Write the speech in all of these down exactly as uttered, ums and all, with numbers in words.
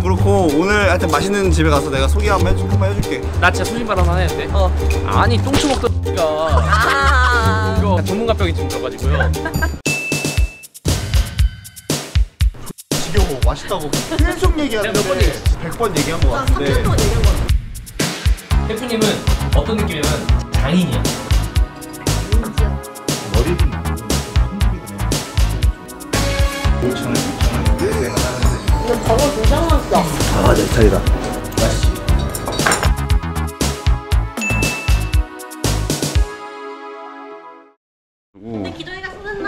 그렇고 오늘 하여튼 맛있는 집에 가서 내가 소개 한번, 해줄, 한번 해줄게. 나 진짜 소신발 하나 해야 돼? 어. 아니 똥초 먹던 X가 아 이거 전문가병이 좀 들어가지고요. 지겨워. 맛있다고 계속 얘기하는데 몇 번 얘기했어? 백 번 얘기한 거 같은데. 삼천 번 얘기한 거 같아. 셰프님은 어떤 느낌이냐면 장인이야. 머리도 오천 원, 육천 원 내가 하는데. 이거 버거 진짜 맛있어. 아, 내 스타일이다. 맛있지? 근데 기도이가 쏘는 날.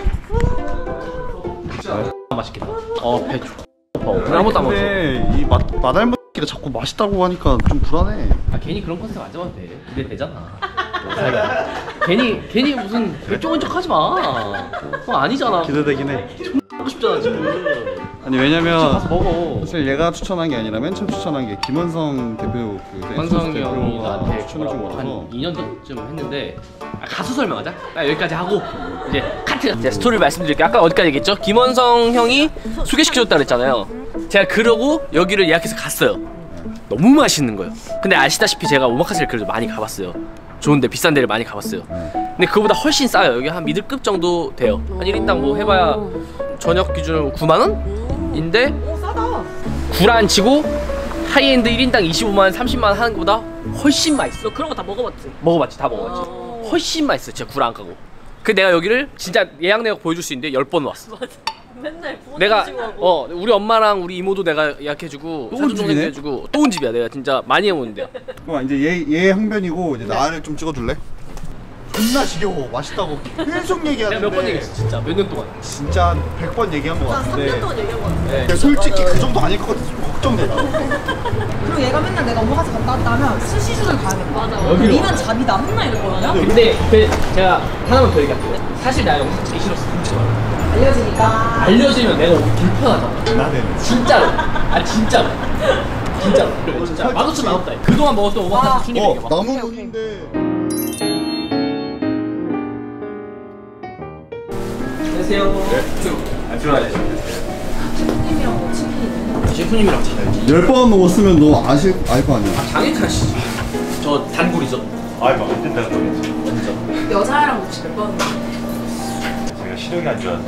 맛있겠다. 어, 배 쭉. 오늘 아무것도 안 먹었어. 근데 이 맛, 마달먹기를 자꾸 맛있다고 하니까 좀 불안해. 아 괜히 그런 컨셉 안 잡아도 돼. 근데 되잖아. 괜히 괜히 무슨 결정한 척 하지 마. 그거 아니잖아. 기대되긴 해. 먹고 싶잖아 지금. 아니 왜냐면 가서 먹어. 사실 얘가 추천한 게 아니라 맨 처음 추천한 게 김원성 대표 그 환성이 댄스 형이 대표가 나한테 추천해 준 뭐라고 거라서. 한 이 년 전쯤 했는데 아, 가수 설명하자. 아, 여기까지 하고 이제 카트. 이제 스토리를 말씀드릴게요. 아까 어디까지 얘기했죠? 김원성 형이 소개시켜줬다 그랬잖아요. 제가 그러고 여기를 예약해서 갔어요. 너무 맛있는 거예요. 근데 아시다시피 제가 오마카세를 그래도 많이 가봤어요. 좋은데 비싼 데를 많이 가봤어요. 근데 그거보다 훨씬 싸요. 여기 한 미들급 정도 돼요. 한 일 인당 뭐 해봐야 저녁 기준으로 구만 원인데 오 싸다. 구란 치고 하이엔드 일 인당 이십오만 원, 삼십만 원 하는 것보다 훨씬 맛있어. 너 그런 거 다 먹어봤지? 먹어봤지, 다 먹어봤지. 어... 훨씬 맛있어, 진짜 구라 안 까고. 그 내가 여기를 진짜 예약 내역 보여줄 수 있는데 열 번 왔어. 맞아. 맨날 부모님 내가 하고. 어 우리 엄마랑 우리 이모도 내가 예약해주고 사촌 동생도 해주고 또 온 집이야. 내가 진짜 많이 해오는 데야. 그럼 이제 얘, 얘 항변이고 이제 나를 좀 찍어줄래? 존나 지겨워. 맛있다고 계속 얘기하는데. 내가 몇 번 얘기했어, 진짜 몇 년 동안. 진짜 한 백 번 얘기한 거 한 삼 같은데. 년 동안 얘기한 거 같아. 네. 근데 솔직히 그 정도 아닐 것 같아서 좀 걱정돼. 그리고 얘가 맨날 내가 오마카세 갔다 왔다 하면 스시주를 가야겠다. 맞아. 여기로. 니는 잡이다 맨날 이랬거든요. 근데 그 제가 하나만 더 얘기할게요. 사실 나 영상 찍기 싫었어, 진짜. 알려지니까. 알려지면 내가 오기 불편하잖아. 나는 진짜로. 아 진짜로. 진짜로. 그래, 진짜. 맛없으면 맛없다. 그동안 먹었던 오마카세 순위 어, 매겨봐. 나무 눈인데. 안녕하세요. 네. 안 들어가야지. 셰프님이랑 뭐 치킨이네. 셰프님이랑 지내야지. 열 번 먹었으면 너 아실 알 거 아니야. 장인 탓이지. 저 단골이죠. 아이 막 안 된다는 거겠지. 완전. 여자랑 혹시 몇 번? 제가 시력이 안 좋아서.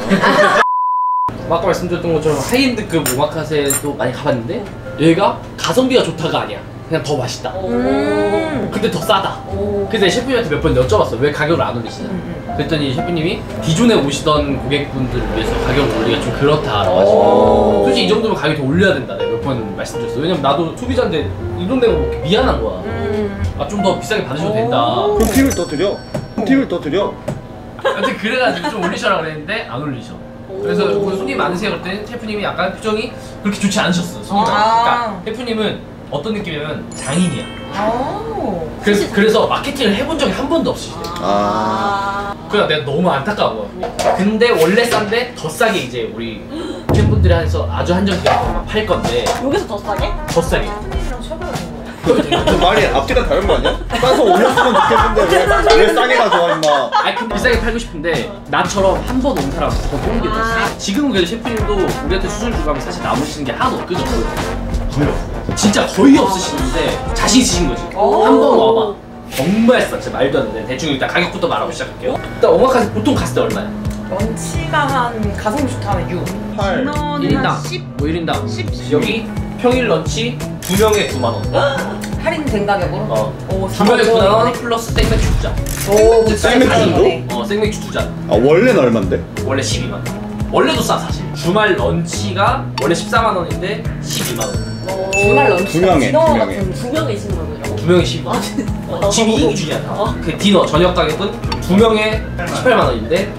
아까 말씀드렸던 것처럼 하이엔드급 오마카세도 많이 가봤는데 얘가 가성비가 좋다가 아니야. 그냥 더 맛있다. 음. 근데 더 싸다. 오. 그래서 셰프님한테 몇 번 여쭤봤어. 왜 가격을 안 올리시냐. 그랬더니 셰프님이 기존에 오시던 고객분들을 위해서 가격을 올리기가 좀 그렇다라고 하시고 솔직히 이 정도면 가격 더 올려야 된다 내가 몇 번 말씀드렸어. 왜냐면 나도 소비자인데 이 돈 내고 먹기 미안한 거야. 음. 아, 좀 더 비싸게 받으셔도 된다. 그럼 팁을 더 드려. 팁을 더 드려. 아무튼 그래가지고 좀 올리셔라 그랬는데 안 올리셔. 그래서 그 손님 많으세요 그랬더니 셰프님이 약간 표정이 그렇게 좋지 않으셨어. 손님 아. 그러니까 셰프님은 어떤 느낌이냐면 장인이야. 오. 그래서, 그래서 마케팅을 해본 적이 한 번도 없으시대. 아. 그래서 내가 너무 안타까운 거야. 근데 원래 싼데 더 싸게 이제 우리 팬분들이 해서 아주 한정기간 팔 건데 여기서 더 싸게? 더 싸게. 셰프님이랑 쳐봐야 되는 거야. 그 말이 앞뒤가 다른 거 아니야? 싸서 올렸으면 좋겠는데 왜, 왜 싸게 가져와 임마. 아니 근데 비싸게 팔고 싶은데 나처럼 한 번 온 사람 더 뽑는 게 더 싸. 지금은 그래도 셰프님도 우리한테 수술 주고 하면 사실 남으시는 게 하나도 없거든. 거의 없어. 진짜 거의 없으시는데 자신 있으신 거지. 한 번 와봐. 정말 싸. 진짜 말도 안 돼. 대충 일단 가격부터 말하고 시작할게요. 일단 오마카세 보통 갔을 때 얼마야? 런치가 한 가성비 좋다 하면 육. 팔. 인원은 일 인당 한 십. 뭐 일 인당 십. 여기 평일 런치 두 명에 구만 원. 할인된 가격으로? 어. 오, 두 명에 사만 구만 원 원이네. 플러스 생맥주 두 잔. 오, 생맥주도? 어, 생맥주 두 잔. 아 원래는 얼만데? 원래 십이만 원. 원래도 싸 사실. 주말 런치가 원래 십사만 원인데 십이만 원. 주말 런치. 두 명에, 디너 두 명에. 같은 두 명에 십만 원이라고? 두 명에 십이만 원. 진짜? 어, 집이 이 기준이야. 그 디너 저녁 가격은 두 명에 십팔만 원인데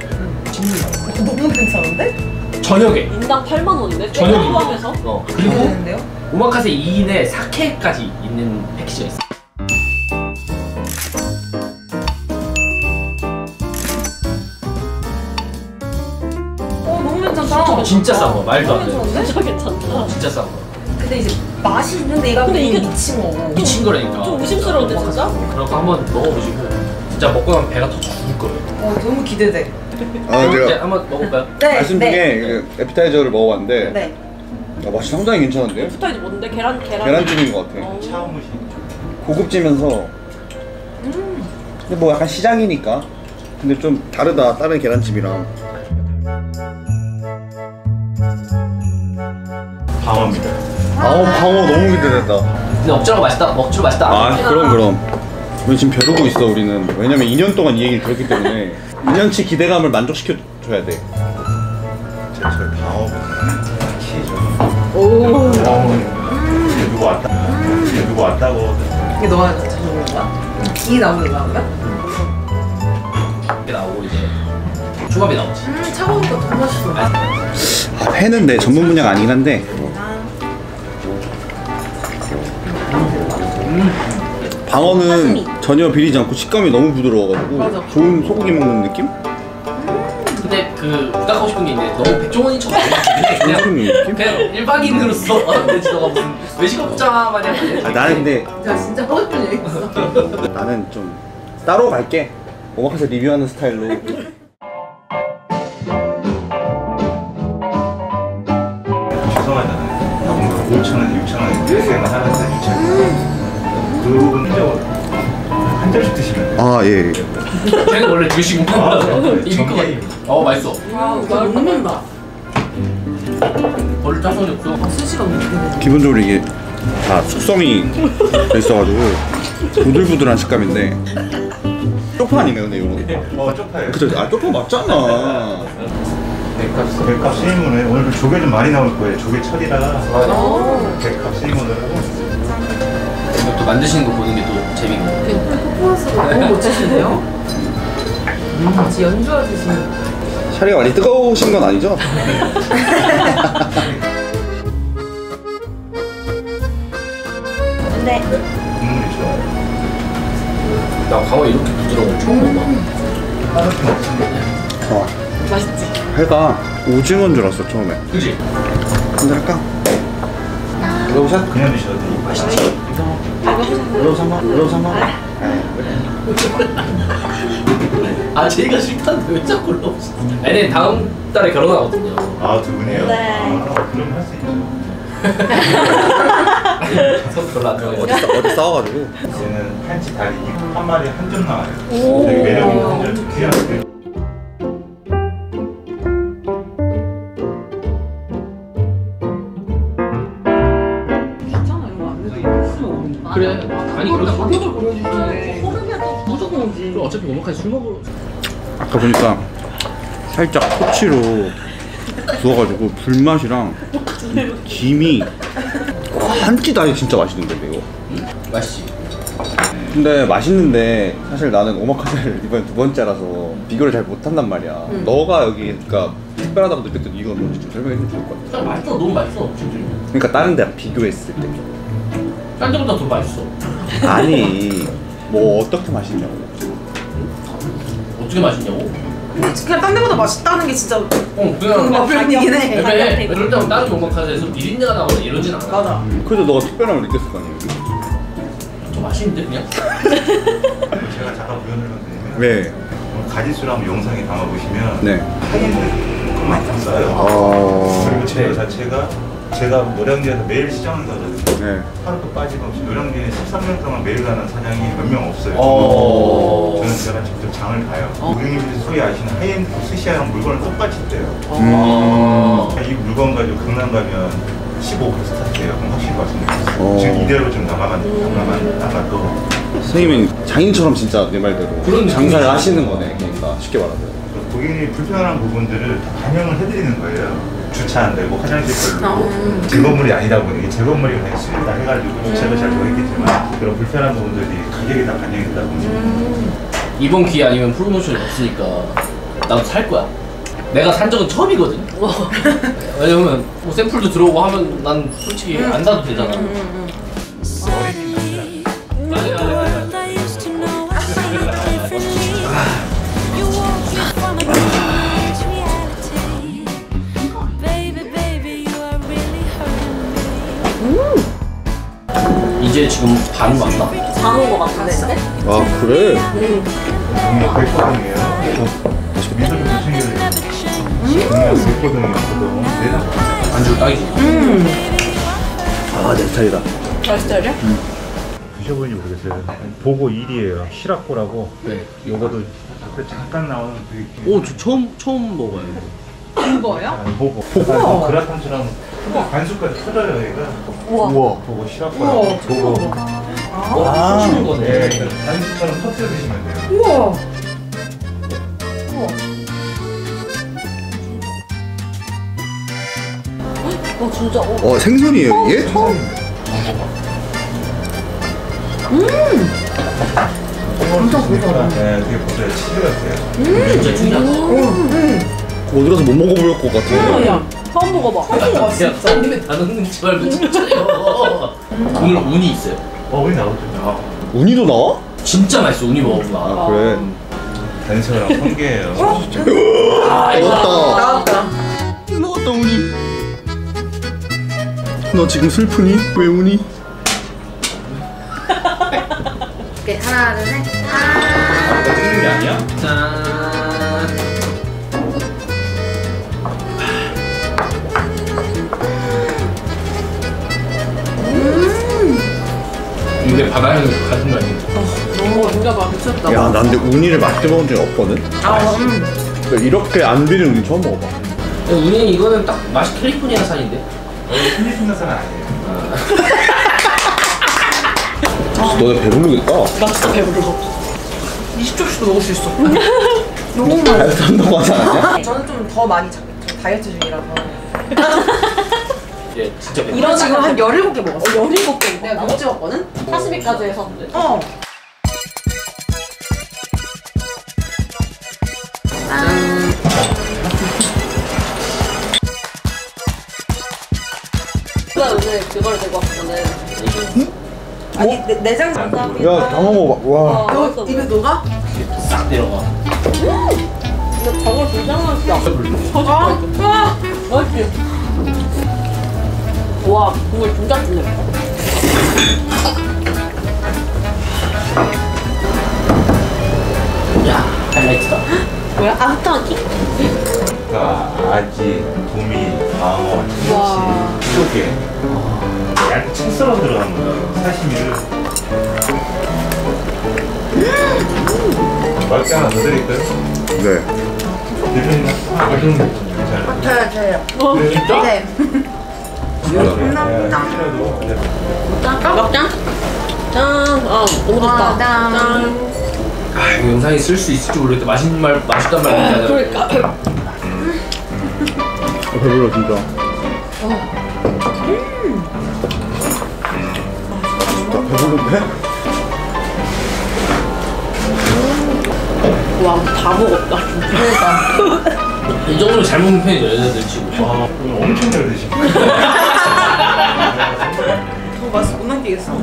너무 괜찮은데? 저녁에. 인당 팔만 원인데? 저녁에. 포함해서? 어. 그리고 괜찮은데요? 오마카세 이 인에 사케까지 있는 패키지가 있어. 어, 너무 괜찮다. 진짜 싼 거. 말도 안 돼. 너무 괜찮은데? 진짜 괜찮다. 진짜 싼 거. 근데 이제 맛이 있는데 얘가 근데 그냥 이게 미친 거고. 미친 거라니까. 좀 의심스러운데 진짜? 그래서 한번 먹어보시고 진짜 먹고 나면 배가 더 죽을 거예요. 어, 너무 기대돼. 아 이제 내가 한번 먹어볼까요? 네. 말씀 네. 중에 그 에피타이저를 먹어봤는데 네. 아, 맛이 상당히 괜찮은데요? 붙어있는 뭔데? 계란 계란. 계란찜인 것 같아. 차오무시. 고급지면서 음. 근데 뭐 약간 시장이니까. 근데 좀 다르다 다른 계란찜이랑. 방어입니다. 아우 방어 너무 기대된다. 근데 억지로 맛있다. 억지로 맛있다. 아 그럼 그럼. 우리 지금 벼르고 있어 우리는. 왜냐면 이 년 동안 이 얘기를 들었기 때문에 이 년치 기대감을 만족시켜줘야 돼. 제가 저희 방어 키죠. 오. 음. 누구 왔다. 음. 누구 왔다고. 이게 너가 자주 먹는 거야? 이 나오는 거야 그러면? 이게 나오고 이제 초밥이 나오지. 음 차가우니까 더 맛있어. 아, 회는 내 전문 분야가 아니긴 한데 방어는 전혀 비리지 않고 식감이 너무 부드러워가지고 맞아. 좋은 소고기 먹는 느낌? 근데 그 부탁하고 싶은 게 있는데 너무 백종원인 척 안 해. 그냥 좋은 느낌? 그냥 일반인으로서 근데 너가 무슨 외식업자 마냥. 아, 나는 근데 야 진짜 하고 싶은 얘기 있어. 나는 좀 따로 갈게. 오마카세 리뷰하는 스타일로. 죄송하잖아요. 뭔가 오천 원, 육천 원 드세만 하면서 육천 원. 그 부분 한 절씩 드시면 돼요. 아 예. 쟤는 원래 드시고 아, 입을 거 같아. 정말. 어 맛있어. 와 진짜 먹는다. 별로 짜증이 없어. 스시가 먹는데. 기본적으로 이게 다 숙성이 돼 있어가지고 부들부들한 식감인데 쪽파 아닌가요 근데 이거는? 어, 쪽파예요. 그쵸? 아 쪽파 맞잖아. 백합, 백합 스님문에 오늘 조개 좀 많이 나올 거예요. 조개 철이라 백합 스님문으로 또 만드시는 거 보는 게 또 재밌고. 퍼포먼스가 너무 멋지시네요. 마치 연주하듯이. 샤리가 많이 뜨거우신 건 아니죠? 네. 국물이 좋아요. 나 강어 이렇게 부드러운 거 처음 먹어. 다른 건 없습니다. 어. 맛있지. 회가 오징어인 줄 알았어 처음에. 그지? 한잔 할까? 올라오샷? 그냥 드셔도 돼요. 맛있지? 올라오삼만? 올라오삼만? 아 제이가 싫다는데 왜 자꾸 올라오시? 아니 다음 달에 결혼하거든요. 아, 두 분이에요? 네. 아, 그럼 할 수 있죠. 속 별로 안 좋아해. 어디, 싸, 어디 싸워가지고. 이제는 한치 다리 한 마리 한 점 나와요. 되게 매력 있는 한 점. 귀한 게. 괜찮아 이거 안 해도 그래. 아니 그래도 가격을 보여주시는데 무조건 오지. 그럼 어차피 오마카세 술 먹으러. 아까 보니까 살짝 토치로 구워가지고 불맛이랑 이 김이 한 끼 다이 진짜 맛있는데 이거. 맛있지. 근데 맛있는데 사실 나는 오마카세를 이번에 두 번째라서 비교를 잘 못한단 말이야. 음. 너가 여기 그러니까 특별하다고 느꼈던 이유가 뭔지 좀 설명해 주면 좋을 것 같아. 야, 맛있어. 너무 맛있어. 진짜. 그러니까 다른 데랑 비교했을 때. 딴 데보다 더 맛있어. 아니 뭐 어떻게 맛있냐고. 어떻게 맛있냐고? 그냥 딴 데보다 맛있다는 게 진짜 어 그냥 그거 표현이긴 해. 애매해. 그럴 때면 다른 오마카세에서 비린내가 나거나 이러진 않아. 맞아. 그래도 너가 특별함을 느꼈을 거 아니야. 더 맛있는데 그냥? 제가 잠깐 부연을 건드리면 네. 오늘 가지수를 한번 영상에 담아보시면 네. 하이엔드 것만 딱 써요. 어. 그리고 재료 자체가 제가 노량진에서 매일 시장을 가거든요. 네. 하루도 빠짐없이 노량진에 십삼 년 동안 매일 가는 사장이 몇 명 없어요. 어. 저는 제가 직접 장을 가요. 고객님들이 소위 아시는 하이엔드 스시랑 물건을 똑같이 떼요. 어. 이 물건 가지고 강남 가면 십오 퍼센트 스타트예요. 그럼 확실히 말씀드리겠습니다. 어. 지금 이대로 좀 나가만 나가만 나가도 선생님은 장인처럼 진짜 내 말대로 그런 장사를 느낌이지. 하시는 거네. 그러니까 쉽게 말하면. 고객님이 불편한 부분들을 다 반영을 해드리는 거예요. 주차 안 되고 화장실 별로고 음. 제건물이 아니다 보니 이게 제건물이 그냥 수리다 해가지고 주차도 잘 되어있겠지만 그런 불편한 부분들이 가격이 다 반영이 되다 보니 이번 기회 아니면 프로모션이 없으니까 나도 살 거야. 내가 산 적은 처음이거든. 왜냐면 뭐 샘플도 들어오고 하면 난 솔직히 안 사도 되잖아. 어린이 아니, 아니, 아니. I used to know I see it differently. You walk me from a dream to reality. Baby, baby, you are really hurting me. 이제 지금 반 왔나? 장은 거 같은데? 아 그래? 동네 백호동이에요. 미소 좀 챙겨드려요. Never change. 동네 백호동이거든. 내가 아니 안주 딱이지. 아, 내 스타일이다. 잘 스타일이야? 드셔보는지 모르겠어요. 보고 일이에요. 시라코라고. 네. 요거도 앞에 잠깐 나오는 그 오, 저 처음 처음 먹어요. 이거예요? 아니, 보고. 보고. 그라탕처럼 반숙까지 터져요, 얘가. 우와. 우와. 보고 시라코라고. 보고. 아, 쏘시는 거네. 네, 그러니까 반숙처럼 터뜨려 드시면 돼요. 우와. 우와. 어 진짜 어. 어, 생선이에요, 이게? 엄청 고소하다. 네, 되게 고소해요. 치즈 같아요. 진짜 튀냐? 어디 가서 못 먹어볼 것 같아. 야 처음 먹어봐. 야, 진짜. 나는 흔들지 말고 진짜요. 오늘 운이 있어요. 어, 왜 나오죠? 아, 우니도 나와? 진짜 맛있어. 운이 먹어보나. 아, 그래. 단서랑 성게예요. 아, 먹었다. 나왔다. 먹었다, 우니. 너 지금 슬프니? 왜 우니? 오케이, 하나, 둘, 셋. 이거 찍는 게 아니야? 짠. 이게 바다에서 같은 거 아니야? 어 진짜 맛 미쳤다. 야, 난 근데 우니를 맛있게 먹은 적이 없거든? 아 음. 근데 이렇게 안 비린 우니 처음 먹어봐. 운이 이거는 딱 맛이 캘리포니아산인데? 필리핀에서는 아니에요. 너네 배부르겠다. 나 진짜 배부르고. 이십 접시도 먹을 수 있어. 너무 많아. 다이어트 한다고 하지 않았냐? 저는 좀 더 많이 잡, 좀 다이어트 중이라서. 예, 진짜 배부르. 이런 지금 한 열일곱 개 먹었어. 어 열일곱 개. 내가 못 찍었거든? 사십 일까지 해서. 어. 누가 오늘 그걸 들고 왔거든. 아니, 내, 내장 야, 다 먹어봐. 와. 너 입에 녹아? 싹 내려가. 근데 저걸 진짜 맛있다. 아, 와. 맛있지? 와 국물 진짜 진해. 야, 하이라이트다. 뭐야? 아스타키? 그러니까 아지, 도미, 방어, 참치, 조개. 약 채썰어 들어간 거예요. 사시미를. 맛있게 하나 더 드릴까요? 네. 대표님 하나 더 괜찮아요. 저요, 저요. 어 네. 진짜? 네. 감사합니다. 짠. 막장? 짠. 아 너무 좋다. 와, 짠. 짠. 아, 이거 영상에 쓸 수 있을지 모르겠다. 맛있는 말, 맛있단 말 하잖아요. 그러니까. 어, 배불러, 진짜. 진짜 배부른데? 와 다 먹었다. 그러니까. 이 정도로 잘 먹는 편이죠, 여자들 치고. 와, 오늘 엄청 잘 드시고. 더 맛을 못 남기겠어.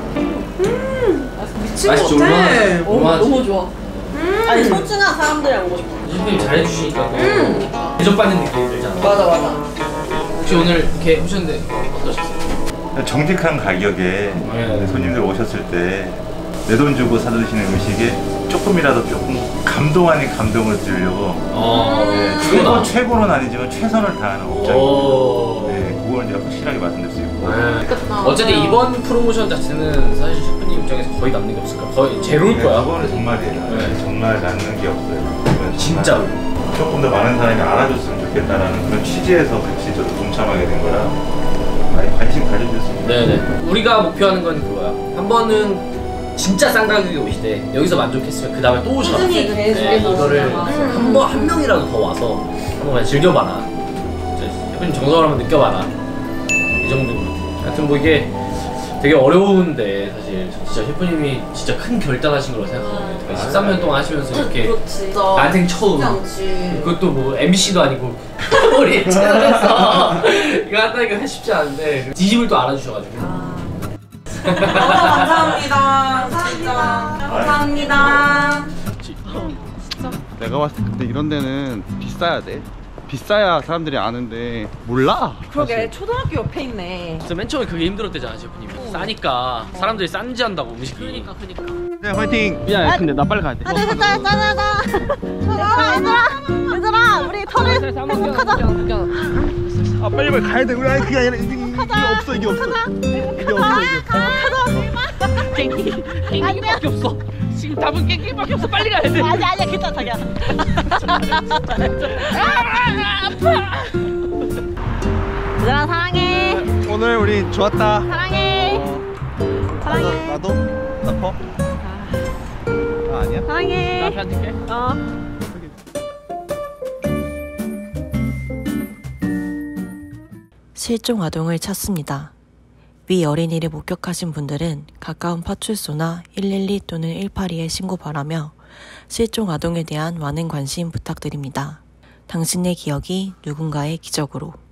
미친 것 맛있죠, 같아. 얼마나, 어, 얼마나 너무 좋아. 아니 소중한 사람들이랑 먹고 싶어. 선생님 잘해주시니까 또 대접받는 느낌이 들잖아. 맞아, 맞아. 혹시 오늘 이렇게 오셨는데 어떠셨어요? 정직한 가격에 네. 손님들 오셨을 때 내 돈 주고 사드시는 음식에 조금이라도 조금 감동 아닌 감동을 드리려고 어, 네, 최고, 최고는 아니지만 최선을 다하는 업장입니다. 오. 네, 그걸 이제 확실하게 말씀드릴 수 있고. 네. 어쨌든 이번 프로모션 자체는 사실 셰프님 입장에서 거의 남는 게 없을 거야. 거의 제로일 네, 거야. 그거는 정말이에요. 네. 정말 남는 게 없어요. 그건 진짜로. 정말 조금 더 많은 사람이 알아줬으면 좋겠다라는 그런 취지에서 같이 저도 동참하게 된 거라 많이 관심 가져주셨습니다. 네네. 우리가 목표하는 건 그거야. 한 번은 진짜 싼 가격에 오시되 여기서 만족했으면 그 다음에 또 오셔라. 꾸준히 계속 네, 계속 이거를 오시다가. 한 번 한 명이라도 더 와서 한번 그냥 즐겨봐라. 진짜 셰프님 정성을 한번 느껴봐라. 이 정도로. 하여튼 뭐 이게 되게 어려운데 사실 진짜 셰프님이 진짜 큰 결단하신 거라고 생각하거든요. 그러니까 십삼 년 동안 하시면서 이렇게 그렇지. 난생 처음. 그렇지. 그것도 뭐 엠비씨도 아니고 우리 채널에서 이거 한다니까 쉽지 않은데 뒤집을 또 알아주셔가지고. 어, 감사합니다. 감사합니다. 감사합니다. 내가 봤을 때 근데 이런 데는 비싸야 돼. 비싸야 사람들이 아는데 몰라. 그러게, 사실. 초등학교 옆에 있네. 진짜 맨 처음에 그게 힘들었대잖아 셰프님이. 싸니까 사람들이 싼지 한다고 음식이. 그러니까 그러니까. 네, 화이팅. 미안해 근데 나 빨리 가야 돼. 하나 둘 셋 짠하다. 얘들아 얘들아 우리 털을 행복하자. 아 빨리 빨리 가야 돼. 우리 아니 그게 아니라 이게, 이게 없어 이게 없어. 이게 없어 이게. 깽기 깽기밖에 없어. 지금 답은 깽기밖에 없어. 빨리 가야 돼. 아니 아니야 괜찮아 자기야. 아, 아파. 얘들아 사랑해. 오늘 우리 좋았다. 사랑해. 사랑해. 나도 나퍼. 아 아니야? 사랑해. 나 앞에 앉을게. 어. 실종 아동을 찾습니다. 위 어린이를 목격하신 분들은 가까운 파출소나 일일이 또는 일팔이에 신고 바라며 실종 아동에 대한 많은 관심 부탁드립니다. 당신의 기억이 누군가의 기적으로.